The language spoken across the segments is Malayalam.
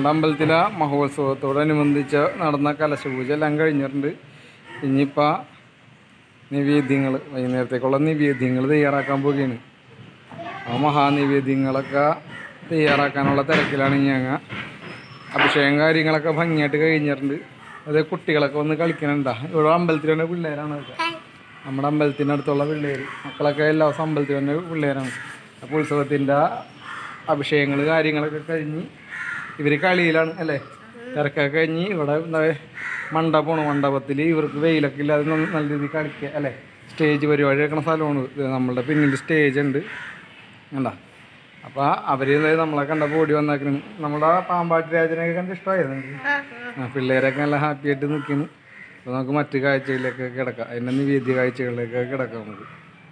നമ്മുടെ അമ്പലത്തിലെ മഹോത്സവത്തോടനുബന്ധിച്ച് നടന്ന കലശപൂജ എല്ലാം കഴിഞ്ഞിട്ടുണ്ട്. ഇനിയിപ്പോൾ നിവേദ്യങ്ങൾ, വൈകുന്നേരത്തേക്കുള്ള നിവേദ്യങ്ങൾ തയ്യാറാക്കാൻ പോവുകയാണ്. ആ മഹാനിവേദ്യങ്ങളൊക്കെ തയ്യാറാക്കാനുള്ള തിരക്കിലാണ് ഞങ്ങൾ. അഭിഷേകം കാര്യങ്ങളൊക്കെ ഭംഗിയായിട്ട് കഴിഞ്ഞിട്ടുണ്ട്. അത് കുട്ടികളൊക്കെ വന്ന് കളിക്കണുണ്ടാ. ഇവിടെ അമ്പലത്തിൽ തന്നെ പിള്ളേരാണ് അതൊക്കെ. നമ്മുടെ അമ്പലത്തിനടുത്തുള്ള പിള്ളേർ മക്കളൊക്കെ എല്ലാ ദിവസവും അമ്പലത്തിൽ തന്നെ പിള്ളേരാണ്. അപ്പോൾ ഉത്സവത്തിൻ്റെ അഭിഷേകങ്ങൾ കാര്യങ്ങളൊക്കെ കഴിഞ്ഞ് ഇവർ കളിയിലാണ് അല്ലേ. തിരക്കൊക്കെ കഴിഞ്ഞ് ഇവിടെ എന്താ മണ്ഡപത്തിൽ ഇവർക്ക് വെയിലൊക്കെ ഇല്ലാതെ നല്ല രീതിയിൽ കളിക്കുക അല്ലേ. സ്റ്റേജ് പരിപാടി വെക്കണ സ്ഥലമാണ് ഇത്. നമ്മളുടെ പിന്നിൽ സ്റ്റേജ് ഉണ്ട് കണ്ടാ. അപ്പോൾ അവർ നമ്മളെ കണ്ടപ്പോൾ ഓടി വന്നേക്കണം. നമ്മുടെ പാമ്പാട്ടി രാജനെയൊക്കെ കണ്ട് ഇഷ്ടമായിരുന്നു. പിള്ളേരൊക്കെ നല്ല ഹാപ്പി ആയിട്ട് നിൽക്കുന്നു. അപ്പോൾ നമുക്ക് മറ്റു കാഴ്ചകളിലേക്ക് കിടക്കാം. അതിൻ്റെ നിവേദ്യ കാഴ്ചകളിലേക്ക് കിടക്കാം നമുക്ക്.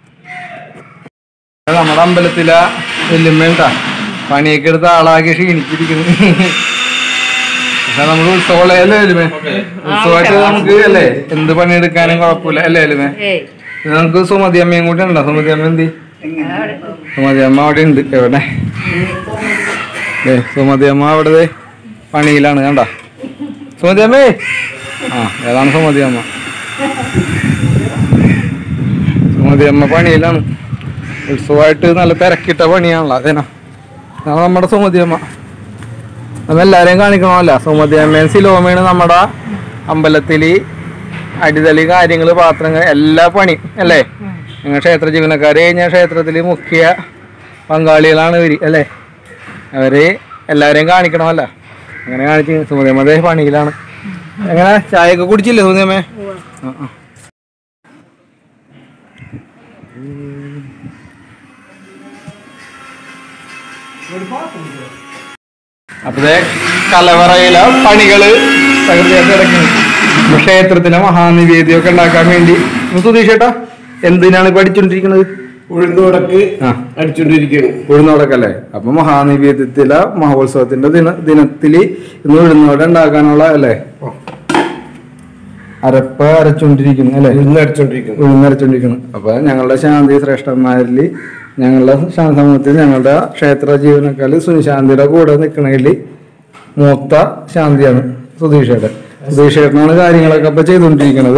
നമ്മുടെ അമ്പലത്തിലെ വെല്ലുമ്മേട്ടാ പണിയൊക്കെ എടുത്ത് ആളാക്കി ക്ഷീണിച്ചിരിക്കുന്നു. പക്ഷെ നമ്മൾ ഉത്സവമല്ലേ വെല്ലുമേ, ഉത്സവമായിട്ട് നമുക്ക് അല്ലേ എന്ത് പണിയെടുക്കാനും കുഴപ്പമില്ല അല്ലേ വെല്ലുമേ. നമുക്ക് സുമതി അമ്മയും കൂടി ഉണ്ടോ? സുമതി അമ്മ എന്തി? സുമതി അമ്മ അവിടെ ഉണ്ട്. എവിടെ സുമതി അമ്മ അവിടെ പണിയിലാണ് കണ്ട. സുമതി അമ്മേ, ആ ഏതാണ് സുമതി അമ്മ? സുമതി അമ്മ പണിയിലാണ്. ഉത്സവമായിട്ട് നല്ല തിരക്കിട്ട പണിയാണല്ലോ അതേനാ. നമ്മുടെ സുമതി അമ്മ നമ്മെല്ലാവരെയും കാണിക്കണമല്ല. സുമതി അമ്മയും സിലോമയാണ് നമ്മുടെ അമ്പലത്തിൽ അടിതലി കാര്യങ്ങൾ, പാത്രങ്ങൾ, എല്ലാ പണി അല്ലേ. നിങ്ങൾ ക്ഷേത്ര ജീവനക്കാർ കഴിഞ്ഞാൽ ക്ഷേത്രത്തിൽ മുഖ്യ പങ്കാളികളാണ് ഇവർ അല്ലേ. അവർ എല്ലാവരെയും കാണിക്കണമല്ല. അങ്ങനെ കാണിച്ച് സുമതി അമ്മ പണിയിലാണ്. എങ്ങനെ ചായയൊക്കെ കുടിച്ചില്ലേ സുമതി അമ്മേ? അപ്പഴേ കലവറയിലെ പണികള് തകൃതിയായിട്ട് കിടക്കുന്നു. ക്ഷേത്രത്തിലെ മഹാനിവേദ്യമൊക്കെ ഉണ്ടാക്കാൻ വേണ്ടി സുധീഷേട്ടാ എന്തിനാണ് പഠിച്ചോണ്ടിരിക്കുന്നത്? ഉഴുന്നുവടക്ക് അടിച്ചോണ്ടിരിക്കുകയാണ്. ഉഴുന്നുവടക്കല്ലേ. അപ്പൊ മഹാനിവേദ്യത്തിലെ മഹോത്സവത്തിന്റെ ദിനത്തില് ഇന്ന് ഉഴുന്നുവട ഉണ്ടാക്കാനുള്ള അല്ലേ അരപ്പ് അരച്ചോണ്ടിരിക്കുന്നു അല്ലെ. ഉഴുന്നരച്ചോണ്ടിരിക്കുന്നു. അപ്പൊ ഞങ്ങളുടെ ശാന്തി ശ്രേഷ്ഠന്മാരിൽ, ഞങ്ങളുടെ സമൂഹത്തിൽ ഞങ്ങളുടെ ക്ഷേത്ര ജീവനക്കാരിൽ സുനിശാന്തിയുടെ കൂടെ നിൽക്കണതിൽ മൂത്ത ശാന്തിയാണ് സുധീഷേട്ടൻ. സുധീഷേട്ടനാണ് കാര്യങ്ങളൊക്കെ ഇപ്പൊ ചെയ്തുകൊണ്ടിരിക്കുന്നത്.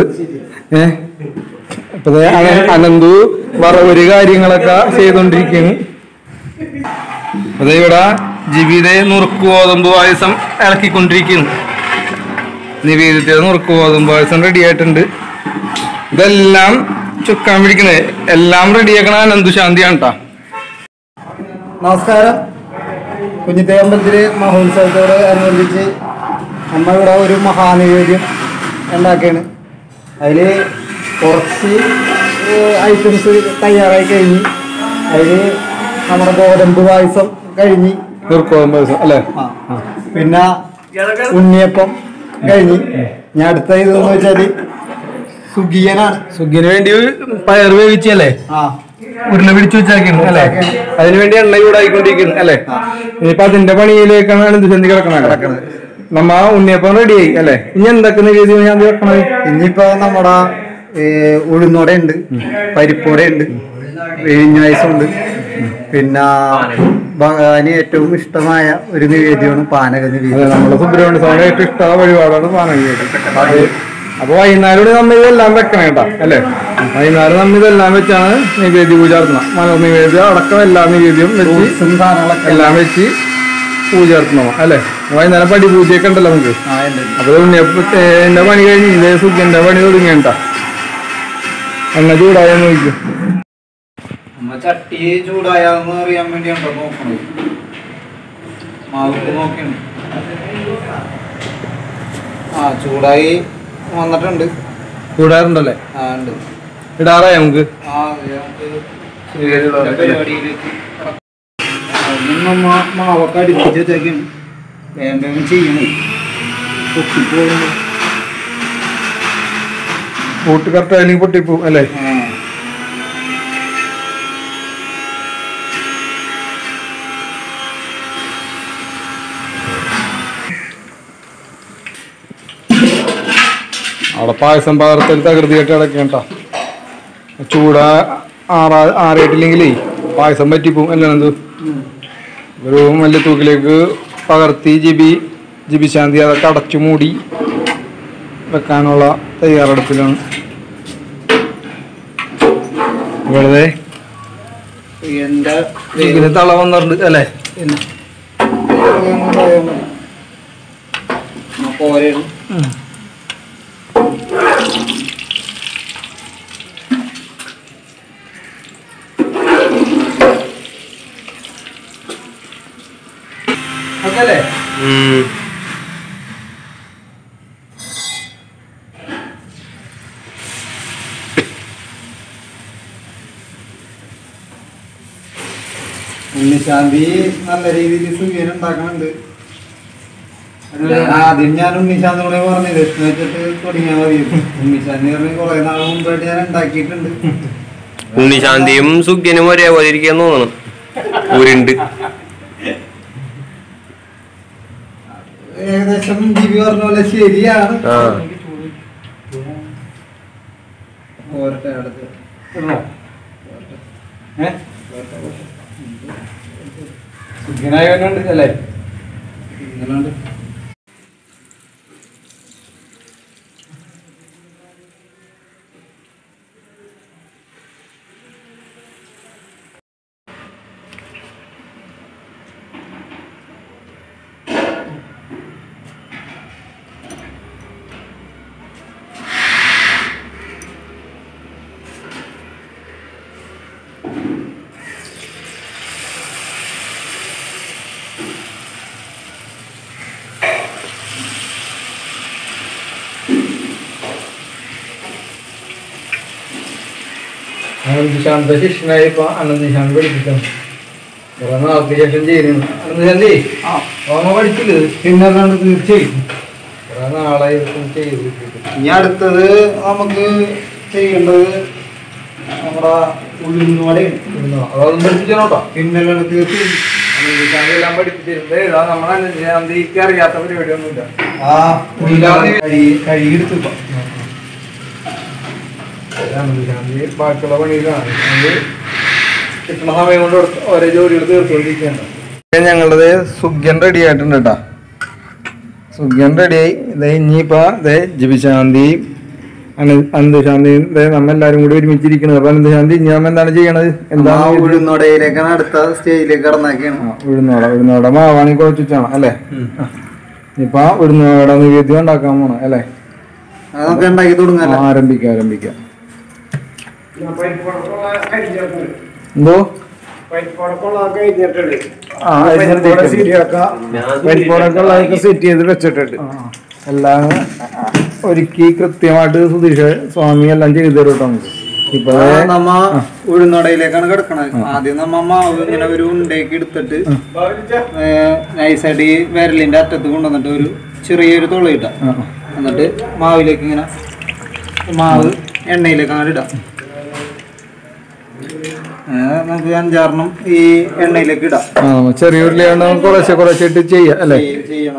അപ്പൊ അനന്തു ഒരു കാര്യങ്ങളൊക്കെ ചെയ്തുകൊണ്ടിരിക്കുന്നു. അതെ ഇവിടെ ജീവിത നുറുക്ക് ഗോതമ്പ് പായസം ഇളക്കിക്കൊണ്ടിരിക്കുന്നു. നിവേദ്യത്തിൽ നുറുക്ക് ഗോതമ്പ് പായസം റെഡി ആയിട്ടുണ്ട്. ഇതെല്ലാം ചുക്കാൻ പിടിക്കണേ എല്ലാം റെഡിയാക്കണ അനന്തു ശാന്തിയാണ് കേട്ടാ. നമസ്കാരം. കുഞ്ഞിത്തേ അമ്പലത്തിലെ മഹോത്സവത്തോട് അനുബന്ധിച്ച് നമ്മൾ ഇവിടെ ഒരു മഹാനിവേദ്യം ഉണ്ടാക്കുകയാണ്. അതിൽ കുറച്ച് ഐറ്റംസ് തയ്യാറായി കഴിഞ്ഞ് അതിൽ നമ്മുടെ ഗോതമ്പ് പായസം കഴിഞ്ഞ്, നുറുക്ക് ഗോതമ്പ് പായസം അല്ലേ. പിന്നെ ഉണ്ണിയപ്പം കഴിഞ്ഞ്. ഞാൻ അടുത്ത ഇതെന്ന് വെച്ചാല് സുഗിയനാണ്. സുഗിയന് വേണ്ടി പയർ വേവിച്ചല്ലേ, ഉരുള പിടിച്ചു വെച്ചാക്കുന്നു അല്ലെ. അതിനുവേണ്ടി എണ്ണ ചൂടായിക്കൊണ്ടിരിക്കുന്നു അല്ലെ. ഇനിയിപ്പൊ അതിന്റെ പണിയിലേക്കാണ് അനന്തശാന്തി കിടക്കണത്. നമ്മ ഉണ്ണിയപ്പം റെഡിയായി അല്ലെ. ഇനി എന്തൊക്കെ നിവേദ്യം ഞാൻ വെക്കണത്? ഇനിയിപ്പോ നമ്മുടെ ഉഴുന്നോടെ ഉണ്ട്, പരിപ്പോടെ ഉണ്ട്, പായസമുണ്ട്. പിന്നെ ഭഗവാന് ഏറ്റവും ഇഷ്ടമായ ഒരു നിവേദ്യമാണ് പാനക നിവേദ്യം. നമ്മുടെ സുബ്രഹ്മണ്യ സ്വാമി ഏറ്റവും ഇഷ്ടമായ വഴിപാടാണ് പാനക നിവേദ്യം. അത് അപ്പൊ വൈകുന്നേരം നമ്മ ഇതെല്ലാം വെക്കണം കേട്ടാ അല്ലെ. വൈകുന്നേരം നമ്മ ഇതെല്ലാം വെച്ചാണ് നിവേദ്യ പൂജ നടത്തണം. മനോനിവേദ്യം അടക്കം എല്ലാ നിവേദ്യം വെച്ച് എല്ലാം വെച്ച് പൂജ നടത്തണം അല്ലെ. വൈകുന്നേരം പടി പൂജയൊക്കെ ഉണ്ടല്ലോ നമുക്ക്. അപ്പൊ ഉണ്ണിയപ്പത്തിന്റെ പണി കഴിഞ്ഞ് ഇതേ സുഖന്റെ പണി തുടങ്ങിയട്ടാ. എണ്ണ ചൂടായെന്ന് നോക്കും. ചട്ടി ചൂടായെന്ന് അറിയാൻ വേണ്ടിയാണോ നോക്കണത്. മാവ് നോക്കിയാണ്. ചൂടായി വന്നിട്ടുണ്ട്. ചൂടാറുണ്ടല്ലേ? ഉണ്ട്. ഇടാറായി നമുക്ക്. മാവൊക്കെ അടുപ്പിച്ച് വെച്ചേക്കാണ്. വേഗം ചെയ്യണേ. പൊട്ടിപ്പോകുന്നു. കൂട്ട് കറക്റ്റായാലും പൊട്ടിപ്പോവും അല്ലേ. അവിടെ പായസം പകർത്തൽ തകൃതിയായിട്ട് കിടക്കേണ്ട. ചൂട ആറിയിട്ടില്ലെങ്കിലേ പായസം പറ്റിപ്പോവും അല്ലേ. എന്ത് ഒരു വലിയ തൂക്കിലേക്ക് പകർത്തി ജിബി ജിബിശാന്തി അതൊക്കെ അടച്ചു മൂടി വെക്കാനുള്ള തയ്യാറെടുപ്പിലാണ്. വെറുതെ ഇതിന് തള വന്നിട്ടുണ്ട് അല്ലേ? അതല്ലേ ഉണ്ണിശാന്തി നല്ല രീതിയിൽ സുഖീനം ഉണ്ടാക്കണുണ്ട്. ആദ്യം ഞാൻ ഉണ്ണിശാന്തിനോട് പറഞ്ഞു രക്ഷ വെച്ചിട്ട് തുടങ്ങിയാൽ മതി. ഉണ്ണിശാന്തി പറഞ്ഞ് കുറെ നാൾ മുമ്പായിട്ട് ഞാൻ ഉണ്ടാക്കിയിട്ടുണ്ട്. ഉണ്ണിശാന്തിയും സുഖ്യനും ഒരേപോലെ ഇരിക്കാൻ തോന്നണം. ഊരുണ്ട് ഏകദേശം ജീവി പറഞ്ഞ പോലെ ശരിയാണ്. പോരട്ടെ അടുത്ത് സുഖനായോണ്ട് അല്ലേ? ഇങ്ങനെയുണ്ട്. അനന്തശാന്ത ശിഷ്യനായിപ്പോ അനന്തശാന്തി പഠിപ്പിക്കണം. കുറെ നാൾക്ക് ശേഷം ചെയ്യുന്നു. അനന്തശാന്തി ഓമ പഠിച്ചില്ലേ? പിന്നെ തീർച്ചയായും കുറെ നാളായി ചെയ്ത്. ഇനി അടുത്തത് നമുക്ക് ചെയ്യേണ്ടത് നമ്മുടെ ഉള്ളിനോടെയാണ്. അതൊന്നും പഠിപ്പിച്ചോട്ടോ. പിന്നെല്ലാം തീർച്ചയായും അനന്തശാന്തി എല്ലാം പഠിപ്പിച്ചിട്ടുണ്ട്. ഇതാ നമ്മുടെ അനന്തശാന്തിക്ക് അറിയാത്ത പരിപാടിയൊന്നുമില്ല. കഴുകിയെടുത്തിപ്പോ അനന്തശാന്തി ബാക്കിയുള്ള പണിയിലാണ്. കിട്ടുന്ന സമയം കൊണ്ട് ഓരോ ജോലികൾ തീർത്തുകൊണ്ടിരിക്കുകയാണ്. ഞങ്ങളത് സുഖ്യൻ റെഡി ആയിട്ടുണ്ട് കേട്ടാ. സുഖ്യൻ റെഡിയായി. ഇതേ ഇനിയിപ്പോ ഇതേ ജിബിശാന്തി അനന്തശാന്തി നമ്മെല്ലാരും കൂടി ഒരുമിച്ചിരിക്കുന്നത്. അപ്പൊ അനന്തശാന്തി ഇനി നമ്മ എന്താണ് ചെയ്യണത്? എന്താ ഉഴുന്നോടയിലേക്കാണ് അടുത്ത സ്റ്റേജിലേക്ക് കടന്നാക്കിയാണ്. ഉഴുന്നോട മാവാണി കുഴച്ചാണ് അല്ലേ? ഇപ്പൊ ഉഴുന്നോട നിവേദ്യം ഉണ്ടാക്കാൻ പോണം അല്ലേ? അതൊക്കെ ഉണ്ടാക്കി തുടങ്ങാം. ആരംഭിക്കാം. എന്തോ സെറ്റ് ചെയ്ത് വെച്ചിട്ടുണ്ട്. എല്ലാം ഒരുക്കി കൃത്യമായിട്ട് സുധീഷ് സ്വാമി എല്ലാം ചെയ്തു തരും കേട്ടോ. നമുക്ക് ഇപ്പൊ നമ്മ ഉഴുന്നോടയിലേക്കാണ് കിടക്കണത്. ആദ്യം നമ്മ മാവ് ഇങ്ങനെ ഒരു ഉണ്ടേക്ക് എടുത്തിട്ട് നൈസായിട്ട് ഈ വിരലിന്റെ അറ്റത്ത് കൊണ്ടുവന്നിട്ട് ഒരു ചെറിയൊരു തുളയിട്ട, എന്നിട്ട് മാവിലേക്ക് ഇങ്ങനെ മാവ് എണ്ണയിലേക്ക് അങ്ങനെ ഇടാം. നമുക്ക് 5-6 ഈ എണ്ണയിലേക്ക് ഇടാം. ചെറിയുള്ളി കുറച്ചിട്ട് ചെയ്യാം അല്ലേ? ചെയ്യണം.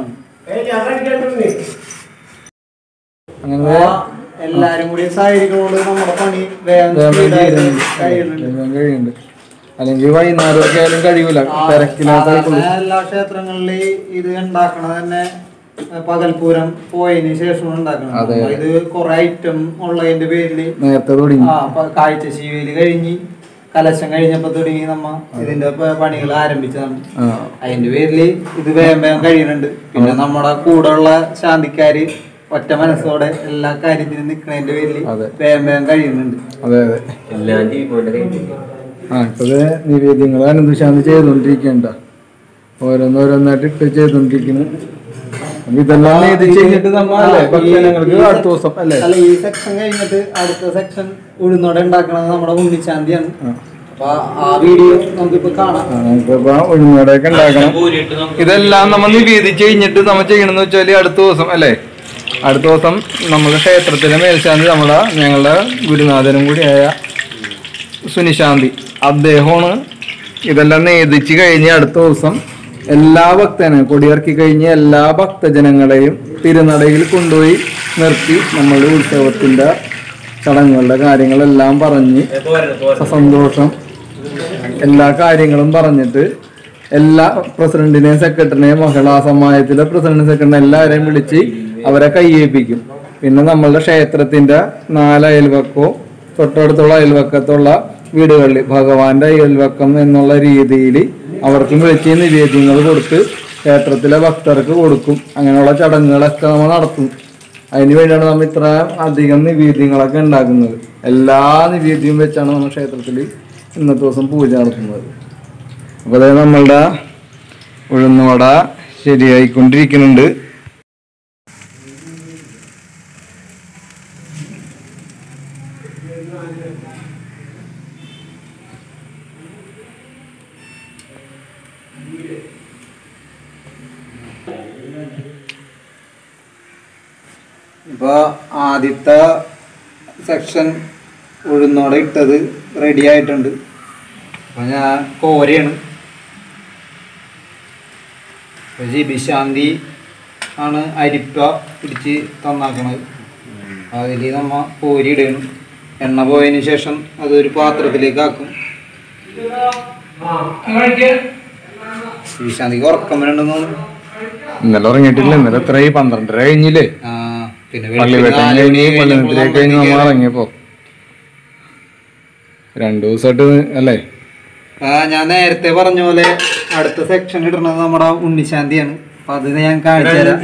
അങ്ങനെ എല്ലാരും കൂടി സഹകരിക്കുന്നതുകൊണ്ട് നമ്മുടെ പണി കഴിയുന്നുണ്ട്. അല്ലെങ്കിൽ വൈകുന്നേരമൊക്കെ ആയാലും കഴിയൂല, തിരക്കില്ലാത്ത. എല്ലാ ക്ഷേത്രങ്ങളിലും ഇത് ഉണ്ടാക്കണത് തന്നെ പകൽപൂരം പോയതിന് ശേഷം ഉണ്ടാക്കണം. ഇത് കുറെ ഐറ്റം ഉള്ളതിന്റെ പേരില് നേരത്തെ തുടങ്ങി. കാഴ്ച ശീവേലി കഴിഞ്ഞ് കലശം കഴിഞ്ഞപ്പോ തുടങ്ങി നമ്മ ഇതിന്റെ പണികൾ ആരംഭിച്ചതാണ്. അതിന്റെ പേരില് ഇത് വേഗം കഴിയുന്നുണ്ട്. പിന്നെ നമ്മുടെ കൂടെ ഉള്ള ശാന്തിക്കാര് ഒറ്റ മനസ്സോടെ എല്ലാ കാര്യത്തിനും നിക്കണതിന്റെ പേരില് വേഗം കഴിയുന്നുണ്ട്. അതെ ഇപ്പത് നിവേദ്യങ്ങൾ അനന്തശാന്തി ചെയ്തോണ്ടിരിക്കണ്ട, ഓരോന്നോരോന്നായിട്ട് ഇട്ട് ചെയ്തോണ്ടിരിക്കുന്നു. ഇതെല്ലാം ചെയ്തിട്ട് ഭക്തജനങ്ങൾക്ക് അടുത്ത ദിവസം അല്ലേ? അല്ല, ഈ സെക്ഷൻ കഴിഞ്ഞിട്ട് അടുത്ത സെക്ഷൻ ഉഴുന്നോടെ ഉണ്ടാക്കണത് നമ്മുടെ ഉണ്ണിശാന്തിയാണ്. അപ്പൊ ആ വീഡിയോ നമുക്കിപ്പോ കാണാം. നമുക്കിപ്പോ ഉഴുന്നോടെയൊക്കെ ഉണ്ടാക്കണം. ഇതെല്ലാം നമ്മൾ നിവേദിച്ച് കഴിഞ്ഞിട്ട് നമ്മൾ ചെയ്യണമെന്ന് വെച്ചാല് അടുത്ത ദിവസം അല്ലേ? അടുത്ത ദിവസം നമ്മുടെ ക്ഷേത്രത്തിലെ മേൽശാന്തി ഞങ്ങളുടെ ഗുരുനാഥനും കൂടിയായ സുനിശാന്തി അദ്ദേഹമാണ് ഇതെല്ലാം നേദിച്ച് കഴിഞ്ഞ് അടുത്ത ദിവസം എല്ലാ ഭക്തനും കൊടിയിറക്കി കഴിഞ്ഞ് എല്ലാ ഭക്തജനങ്ങളെയും തിരുനടയിൽ കൊണ്ടുപോയി നിർത്തി നമ്മളുടെ ഉത്സവത്തിന്റെ ചടങ്ങുകളുടെ കാര്യങ്ങളെല്ലാം പറഞ്ഞ് സന്തോഷം എല്ലാ കാര്യങ്ങളും പറഞ്ഞിട്ട് എല്ലാ പ്രസിഡന്റിനെയും സെക്രട്ടറിനെയും മഹിളാ സമാജത്തിലെ പ്രസിഡന്റ് സെക്രട്ടറിനെ എല്ലാവരെയും വിളിച്ച് അവരെ കയ്യേൽപ്പിക്കും. പിന്നെ നമ്മളുടെ ക്ഷേത്രത്തിന്റെ 4 അയൽവക്കവും തൊട്ടടുത്തുള്ള അയൽവക്കത്തുള്ള വീടുകളിൽ ഭഗവാന്റെ അയൽവക്കം എന്നുള്ള രീതിയിൽ അവർക്ക് വിളിച്ച് നിവേദ്യങ്ങൾ കൊടുത്ത് ക്ഷേത്രത്തിലെ ഭക്തർക്ക് കൊടുക്കും. അങ്ങനെയുള്ള ചടങ്ങുകളൊക്കെ നമ്മൾ നടത്തും. അതിന് വേണ്ടിയാണ് നമ്മൾ ഇത്ര അധികം നിവേദ്യങ്ങളൊക്കെ ഉണ്ടാക്കുന്നത്. എല്ലാ നിവേദ്യവും വെച്ചാണ് നമ്മൾ ക്ഷേത്രത്തിൽ ഇന്നത്തെ ദിവസം പൂജ നടത്തുന്നത്. അപ്പോൾ അതായത് നമ്മളുടെ ഉഴുന്നുവട ശരിയായിക്കൊണ്ടിരിക്കുന്നുണ്ട്. ഇപ്പൊ ആദ്യത്തെ സെക്ഷൻ ഉഴുന്നോടെ ഇട്ടത് റെഡി ആയിട്ടുണ്ട്. അപ്പൊ ഞാൻ കോരയാണ്. ജിബിശാന്തി ആണ് അരിപ്പ പിടിച്ച് തന്നാക്കണത്. അതിൽ നമ്മ കോരി ഇടണം. എണ്ണ പോയതിന് ശേഷം അതൊരു പാത്രത്തിലേക്ക് ആക്കും. ജിബിശാന്തിക്ക് ഉറക്കം വരണ്ടെന്ന് തോന്നുന്നു. ഇന്നലെ ഉറങ്ങിയിട്ടില്ല. ഇന്നലെ എത്ര 12:30 കഴിഞ്ഞില്ലേ? പിന്നെ കഴിഞ്ഞ് നമ്മൾ ഇറങ്ങിയപ്പോ 2 ദിവസമായിട്ട് അല്ലേ? ഞാൻ നേരത്തെ പറഞ്ഞ പോലെ അടുത്ത സെക്ഷൻ ഇടുന്നത് നമ്മുടെ ഉണ്ണിശാന്തിയാണ്. അപ്പൊ അത് ഞാൻ കാണിച്ചു തരാം.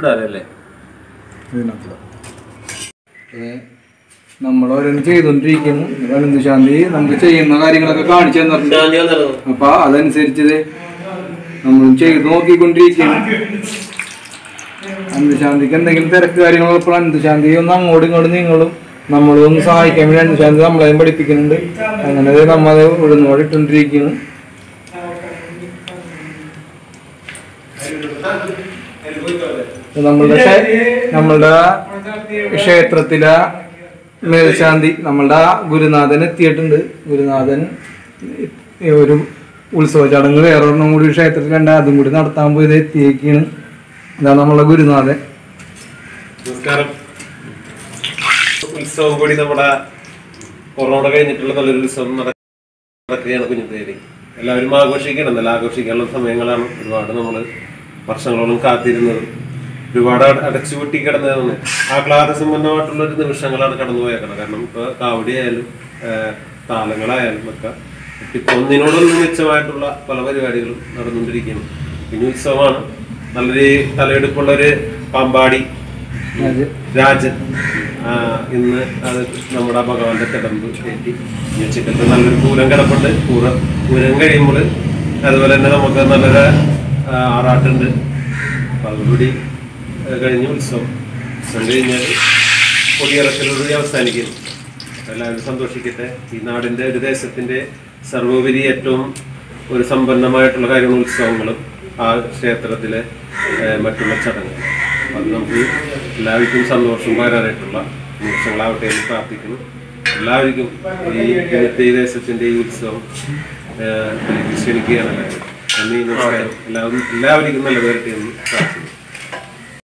നമ്മൾ ഓരോന്ന് ചെയ്തോണ്ടിരിക്കുന്നു. ഉണ്ണിശാന്തി നമുക്ക് ചെയ്യുന്ന കാര്യങ്ങളൊക്കെ കാണിച്ചു തന്നിട്ടുണ്ട്. അപ്പൊ അതനുസരിച്ച് നമ്മൾ ചെയ്ത് നോക്കിക്കൊണ്ടിരിക്കുന്നു. അന്തുശാന്തിക്ക് എന്തെങ്കിലും തിരക്ക് കാര്യങ്ങളപ്പോൾ അന്തുശാന്തി ഒന്ന് അങ്ങോട്ടും ഇങ്ങോട്ടും നിങ്ങളും നമ്മളും ഒന്ന് സഹായിക്കാൻ വേണ്ടി അന്തുശാന്തി നമ്മളെയും പഠിപ്പിക്കുന്നുണ്ട്. അങ്ങനെ നമ്മൾ ഉഴുന്നോടെ ഇട്ടുകൊണ്ടിരിക്കുന്നു. നമ്മളുടെ ക്ഷേത്രത്തിലെ മേൽശാന്തി നമ്മളുടെ ഗുരുനാഥൻ എത്തിയിട്ടുണ്ട്. ഗുരുനാഥൻ ഒരു ഉത്സവ ചടങ്ങ് വേറൊരെണ്ണം കൂടി ക്ഷേത്രത്തിലുണ്ട്. അതും കൂടി നടത്താൻ പോയത് എത്തിയേക്കാണ്. ഇതാണ് നമ്മളെ ഗുരുനാഥൻ. നമസ്കാരം. ഉത്സവം കൂടി നമ്മുടെ കൊറോണ കഴിഞ്ഞിട്ടുള്ള നല്ലൊരു ഉത്സവം നടക്കുകയാണ് കുഞ്ഞുത്തേരി. എല്ലാവരും ആഘോഷിക്കണം. നല്ല ആഘോഷിക്കാനുള്ള സമയങ്ങളാണ്. ഒരുപാട് നമ്മൾ വർഷങ്ങളോളം കാത്തിരുന്നത്. ഒരുപാട് അടച്ചുപൂട്ടി കിടന്നതാണ്. ആഹ്ലാദസമ്പന്നമായിട്ടുള്ള ഒരു നിമിഷങ്ങളാണ് കടന്നു പോയേക്കണം. കാരണം ഇപ്പൊ കാവടി ആയാലും താളങ്ങളായാലും ഒക്കെ ഇപ്പൊ ഒന്നിനോടൊന്നും മെച്ചമായിട്ടുള്ള പല പരിപാടികളും നടന്നുകൊണ്ടിരിക്കുകയാണ്. പിന്നെ ഉത്സവമാണ്. നല്ലൊരു തലയെടുപ്പുള്ളൊരു പാമ്പാടി രാജൻ ഇന്ന് അത് നമ്മുടെ ഭഗവാന്റെ തിടമ്പ് കയറ്റി ഉച്ചക്കത്ത് നല്ലൊരു പൂരം കിടപ്പുണ്ട്. പൂരം കഴിയുമ്പോൾ അതുപോലെ തന്നെ നമുക്ക് നല്ലൊരു ആറാട്ടുണ്ട്. അപ്പം അതുകൂടി കഴിഞ്ഞ് ഉത്സവം കഴിഞ്ഞാൽ കൊടിയിറക്കലോടുകൂടി അവസാനിക്കുന്നു. എല്ലാവരും സന്തോഷിക്കട്ടെ. ഈ നാടിൻ്റെ ഒരു ദേശത്തിൻ്റെ സർവോപരി ഏറ്റവും ഒരു സമ്പന്നമായിട്ടുള്ള കാര്യങ്ങൾ ഉത്സവങ്ങളും ആ ക്ഷേത്രത്തിലെ മറ്റുള്ള ചടങ്ങുകൾ. അത് നമുക്ക് എല്ലാവർക്കും സന്തോഷം പകരാനായിട്ടുള്ള നിമിഷങ്ങളാവട്ടെ എന്ന് പ്രാർത്ഥിക്കുന്നു. എല്ലാവർക്കും ഈ ദേശത്തിൻ്റെ ഈ ഉത്സവം ക്ഷണിക്കുകയാണ്. നന്ദി, നമസ്കാരം. എല്ലാവർക്കും നല്ല വരട്ടെ എന്ന് പ്രാർത്ഥിക്കുന്നു.